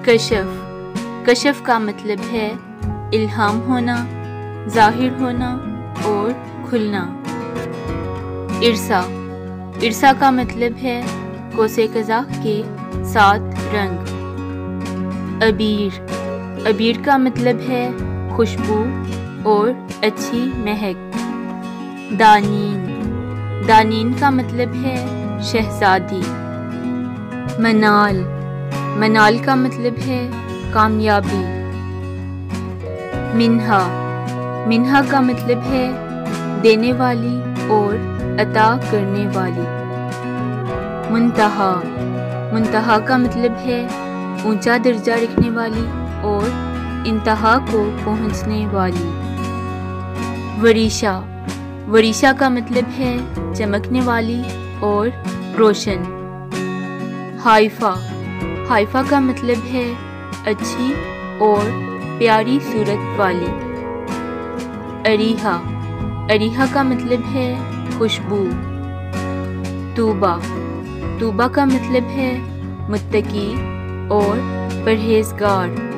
کشف، کشف کا مطلب ہے الہام ہونا، ظاہر ہونا اور کھلنا۔ عرصہ، عرصہ کا مطلب ہے قوس قزح کے 7 رنگ۔ عبیر، عبیر کا مطلب ہے خوشبو اور اچھی مہک۔ دانین، دانین کا مطلب ہے شہزادی۔ منال، منال کا مطلب ہے کامیابی۔ منہا، منہا کا مطلب ہے دینے والی اور عطا کرنے والی۔ منتہا، منتہا کا مطلب ہے اونچا درجہ رکھنے والی اور انتہا کو پہنچنے والی۔ وریشہ، وریشہ کا مطلب ہے چمکنے والی اور روشن۔ ہائفہ، ہائفہ کا مطلب ہے اچھی اور پیاری صورت والی۔ اریحہ، اریحہ کا مطلب ہے خوشبو۔ طوبیٰ، طوبیٰ کا مطلب ہے متقی اور پرہیزگار۔